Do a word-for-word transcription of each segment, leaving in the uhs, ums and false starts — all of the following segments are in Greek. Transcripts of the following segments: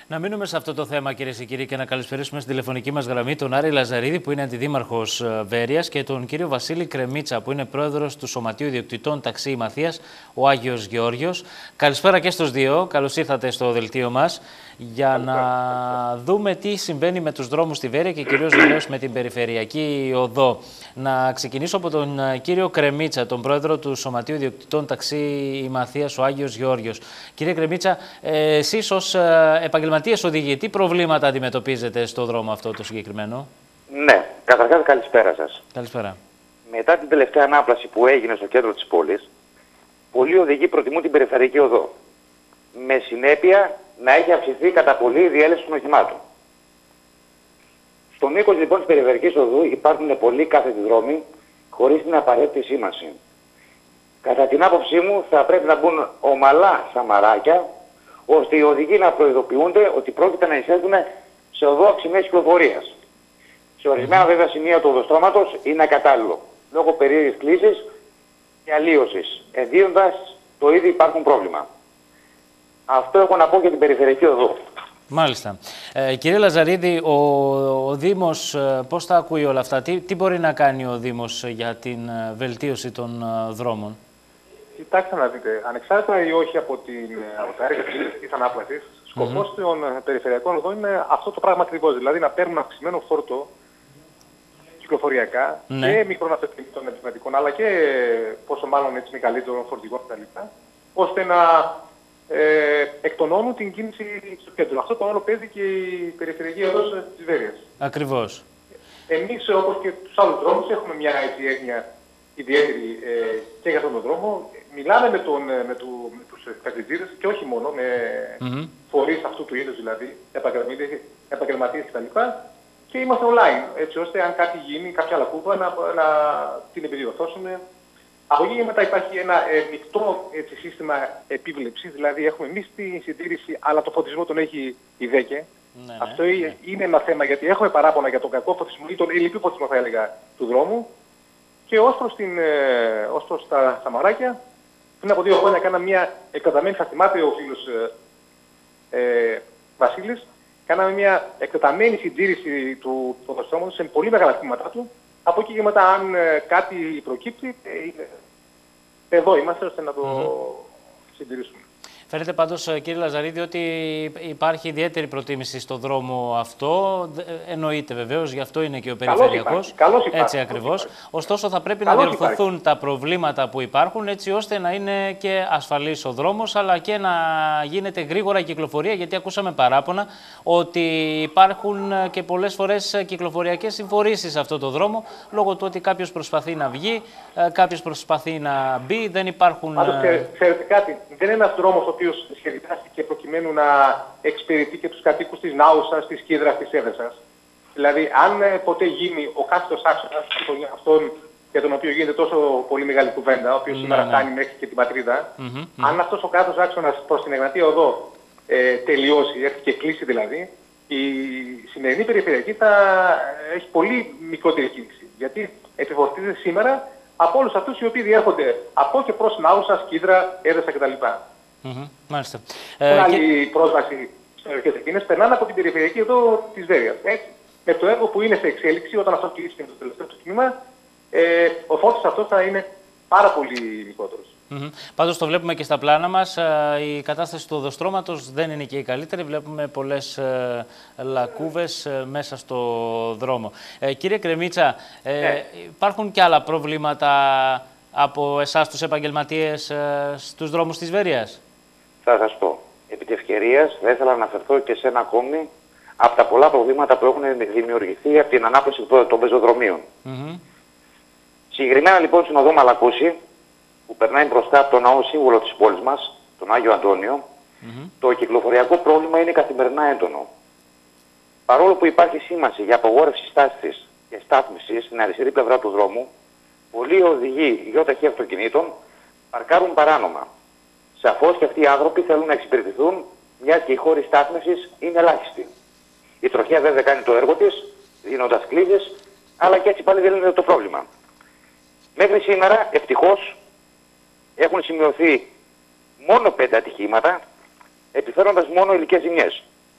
Να μείνουμε σε αυτό το θέμα, κυρίες και κύριοι, και να καλησπερίσουμε στην τηλεφωνική μας γραμμή τον Άρη Λαζαρίδη, που είναι αντιδήμαρχος Βέρειας, και τον κύριο Βασίλη Κρεμίτσα, που είναι πρόεδρος του Σωματείου Ιδιοκτητών Ταξί Ημαθίας, ο Άγιος Γεώργιος. Καλησπέρα και στους δύο. Καλώς ήρθατε στο δελτίο μας για Καλησπέρα. να δούμε τι συμβαίνει με τους δρόμους στη Βέρεια και κυρίως βεβαίως με την περιφερειακή οδό. Να ξεκινήσω από τον κύριο Κρεμίτσα, τον πρόεδρο του Σωματείου Ιδιοκτητών Ταξί Ημαθίας, ο Άγιος Γεώργιος. Κύριε Κρεμίτσα, εσείς ως επαγγελματίες οδηγοί, τι προβλήματα αντιμετωπίζετε στο δρόμο αυτό το συγκεκριμένο? Ναι, καταρχάς καλησπέρα σας. Καλησπέρα. Μετά την τελευταία ανάπλαση που έγινε στο κέντρο της πόλης, πολλοί οδηγοί προτιμούν την περιφερειακή οδό. Με συνέπεια να έχει αυξηθεί κατά πολύ η διέλευση των οχημάτων. Στον μήκος λοιπόν της περιφερειακής οδού υπάρχουν πολλοί κάθετοι δρόμοι χωρίς την απαραίτητη σήμανση. Κατά την άποψή μου θα πρέπει να μπουν ομαλά σαμαράκια, ώστε οι οδηγοί να προειδοποιούνται ότι πρόκειται να εισέλθουν σε οδό αυξημένης κυκλοφορίας. Σε ορισμένα βέβαια σημεία του οδοστρώματος είναι ακατάλληλο, λόγω περίεργης κλίσης και αλλίωσης, ενδύοντας το ήδη υπάρχουν πρόβλημα. Αυτό έχω να πω για την περιφερειακή οδό. Μάλιστα. Ε, κύριε Λαζαρίδη, ο, ο Δήμος ε, πώς τα ακούει όλα αυτά, τι, τι μπορεί να κάνει ο Δήμος για την ε, βελτίωση των ε, δρόμων? Κοιτάξτε να δείτε, ανεξάρτητα ή όχι από, την, από τα έργα της ανάπλασης, σκοπός mm-hmm. των περιφερειακών οδών είναι αυτό το πράγμα ακριβώς. Δηλαδή να παίρνουν αυξημένο φόρτο κυκλοφοριακά mm-hmm. και μικρών αυτοκινήτων επιβατικών, αλλά και πόσο μάλλον έτσι μεγαλύτερων φορτηγών κτλ. Ώστε να ε, εκτονώνουν την κίνηση στο κέντρο. Αυτό το όλο παίζει και η περιφερειακή οδός της Βέρειας. Ακριβώς. Εμείς, όπως και τους άλλους δρόμους, έχουμε μια έτσι έννοια ιδιαίτερη ε, και για αυτόν τον δρόμο. Μιλάμε με, τον, με, του, με τους ταξιτζίδες και όχι μόνο, με mm-hmm. φορείς αυτού του είδους, δηλαδή επαγγελματίες κτλ. Και είμαστε online, έτσι ώστε αν κάτι γίνει, κάποια λακκούβα, να, να την επιδιορθώσουμε. Από εκεί μετά υπάρχει ένα ε, μεικτό έτσι, σύστημα επίβλεψης, δηλαδή έχουμε εμείς τη συντήρηση, αλλά το φωτισμό τον έχει η ΔΕΚΕ. Ναι, ναι, Αυτό ναι. είναι ένα θέμα, γιατί έχουμε παράπονα για τον κακό φωτισμό ή τον ελλειπή φωτισμό, θα έλεγα, του δρόμου. Και ως προς, την, ε, ως προς τα σαμαράκια, πριν από δύο χρόνια κάναμε μια εκτεταμένη, θα θυμάται ο φίλος ε, ε, Βασίλης, κάναμε μια εκτεταμένη συντήρηση του οδοστρώματος σε πολύ μεγάλα τμήματά του. Από εκεί και μετά, αν ε, κάτι προκύπτει, ε, εδώ είμαστε ώστε να το mm-hmm. συντηρήσουμε. Φαίνεται πάντως, κύριε Λαζαρίδη, ότι υπάρχει ιδιαίτερη προτίμηση στο δρόμο αυτό. Εννοείται βεβαίως, γι' αυτό είναι και ο περιφερειακός. Καλώς υπάρχει. Έτσι ακριβώς. Ωστόσο, θα πρέπει Καλώς να διορθωθούν υπάρχει. τα προβλήματα που υπάρχουν, έτσι ώστε να είναι και ασφαλής ο δρόμος, αλλά και να γίνεται γρήγορα η κυκλοφορία. Γιατί ακούσαμε παράπονα ότι υπάρχουν και πολλές φορές κυκλοφοριακές συμφορήσεις σε αυτό το δρόμο, λόγω του ότι κάποιος προσπαθεί να βγει, κάποιος προσπαθεί να μπει, δεν υπάρχουν. Πάντως, ξέρετε κάτι, δεν είναι ένας δρόμος ο οποίος σχεδιάστηκε προκειμένου να εξυπηρετεί και τους κατοίκους της Νάουσας, της Κίδρας, της Έδεσας. Δηλαδή, αν ε, ποτέ γίνει ο κάθετος άξονας, αυτόν για τον οποίο γίνεται τόσο πολύ μεγάλη κουβέντα, ο οποίος mm-hmm. σήμερα φτάνει μέχρι και την πατρίδα, mm-hmm. αν αυτός ο κάθετος άξονας προς την Εγνατία Οδό ε, τελειώσει, έρθει και κλείσει δηλαδή, η σημερινή περιφερειακή θα έχει πολύ μικρότερη κίνηση. Γιατί επιφορτίζεται σήμερα από όλους αυτούς οι οποίοι διέρχονται από και προς Νάουσα, Κίδρα, Έδεσα κτλ. Mm-hmm. Μάλιστα. Ε, άλλη και... πρόσβαση στις περιοχές εκείνες περνάνε από την περιφερειακή εδώ της Βέρειας. Με το έργο που είναι σε εξέλιξη, όταν αυτό κλείσει το τελευταίο του τμήμα, ε, ο φόρτος αυτός θα είναι πάρα πολύ μικρότερος. Mm-hmm. Πάντως το βλέπουμε και στα πλάνα μας, η κατάσταση του οδοστρώματος δεν είναι και η καλύτερη. Βλέπουμε πολλές ε, λακκούβες ε, μέσα στο δρόμο. Ε, κύριε Κρεμίτσα, ε, ναι. υπάρχουν και άλλα προβλήματα από εσάς τους επαγγελματίες ε, στους δρόμους της Βέρειας? Θα σας πω. Επί της ευκαιρίας θα ήθελα να αναφερθώ και σε ένα ακόμη από τα πολλά προβλήματα που έχουν δημιουργηθεί από την ανάπτυξη των πεζοδρομίων. Mm-hmm. Συγκεκριμένα λοιπόν στην οδό Μαλακούση, που περνάει μπροστά από τον ναό σύμβολο της πόλης μας, τον Άγιο Αντώνιο, mm-hmm. το κυκλοφοριακό πρόβλημα είναι καθημερινά έντονο. Παρόλο που υπάρχει σήμανση για απογόρευση στάσης και στάθμισης στην αριστερή πλευρά του δρόμου, πολλοί οδηγοί γιοταχή αυτοκινήτων παρκάρουν παράνομα. Σαφώς και αυτοί οι άνθρωποι θέλουν να εξυπηρετηθούν, μιας και οι χώροι στάθμισης είναι ελάχιστοι. Η τροχιά βέβαια κάνει το έργο της, δίνοντας κλείδες, αλλά και έτσι πάλι δεν είναι το πρόβλημα. Μέχρι σήμερα, ευτυχώς, έχουν σημειωθεί μόνο πέντε ατυχήματα, επιφέροντας μόνο υλικές ζημιές.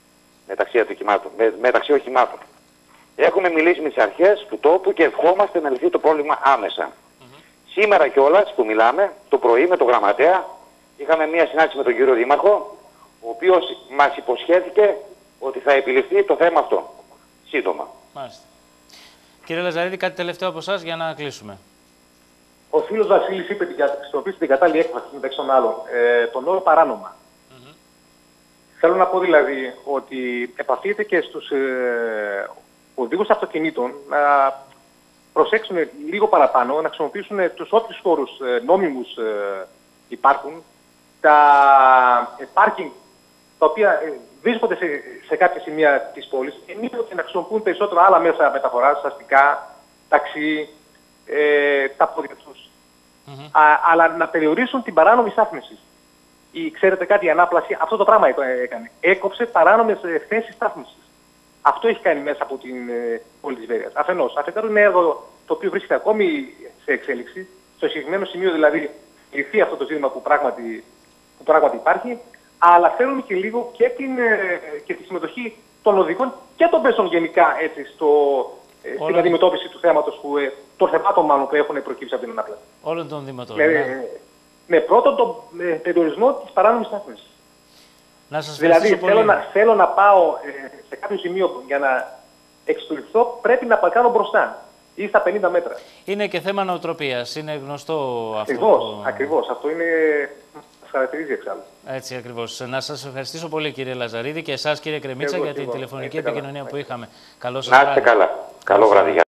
μεταξύ, με, μεταξύ οχημάτων. Έχουμε μιλήσει με τις αρχές του τόπου και ευχόμαστε να λυθεί το πρόβλημα άμεσα. Mm-hmm. Σήμερα κιόλας που μιλάμε, το πρωί με τον γραμματέα, είχαμε μία συνάντηση με τον κύριο Δήμαρχο, ο οποίος μας υποσχέθηκε ότι θα επιληφθεί το θέμα αυτό. Σύντομα. Μάλιστα. Κύριε Λαζαρίδη, κάτι τελευταίο από εσάς για να κλείσουμε. Ο φίλος Βασίλης είπε ότι χρησιμοποιήσει την κατάλληλη έκφραση μεταξύ των άλλων, ε, τον όρο παράνομα. Mm-hmm. Θέλω να πω δηλαδή ότι επαφείται και στους ε, οδηγούς αυτοκινήτων να προσέξουν λίγο παραπάνω, να χρησιμοποιήσουν τους όποιους χώρους ε, νόμιμους ε, υπάρχουν, τα πάρκινγκ τα οποία ε, βρίσκονται σε, σε κάποια σημεία της πόλης, ενίοτε να χρησιμοποιούν περισσότερο άλλα μέσα μεταφοράς, αστικά, ταξί, ε, τα πόδια τους. Mm-hmm. Α, αλλά να περιορίσουν την παράνομη στάθμιση. Ή ξέρετε κάτι, η ανάπλαση αυτό το πράγμα έκανε. Έκοψε παράνομες θέσεις στάθμισης. Αυτό έχει κάνει μέσα από την ε, πόλη της Βέρειας. Αφενός. Αφετέρου είναι έργο το οποίο βρίσκεται ακόμη σε εξέλιξη. Στο συγκεκριμένο σημείο δηλαδή λυθεί αυτό το ζήτημα που πράγματι, που πράγματι υπάρχει. Αλλά θέλουμε και λίγο και, την, ε, και τη συμμετοχή των οδηγών και των πέσων γενικά έτσι, στο, ε, στην αντιμετώπιση του θέματος, που, ε, των θεμάτων μάλλον που έχουν προκύψει από την ανάπλαση. Όλων των δημοτών. Με, ναι. με πρώτον τον ε, περιορισμό της παράνομης στάθμισης. Να σας δηλαδή πολύ. θέλω να, θέλω να πάω ε, σε κάποιο σημείο για να εξυπηρετηθώ, πρέπει να παρκάρω μπροστά ή στα πενήντα μέτρα. Είναι και θέμα νοοτροπίας. Είναι γνωστό ακριβώς, αυτό. Το... Ακριβώς. Αυτό είναι... μας χαρακτηρίζει εξάλλου. Έτσι ακριβώς. Να σας ευχαριστήσω πολύ κύριε Λαζαρίδη και εσάς κύριε Κρεμίτσα εγώ, για την εγώ. τηλεφωνική Έχετε επικοινωνία καλά. που είχαμε. Καλό σας Να είστε βράδυ. καλά. Καλό βράδυ.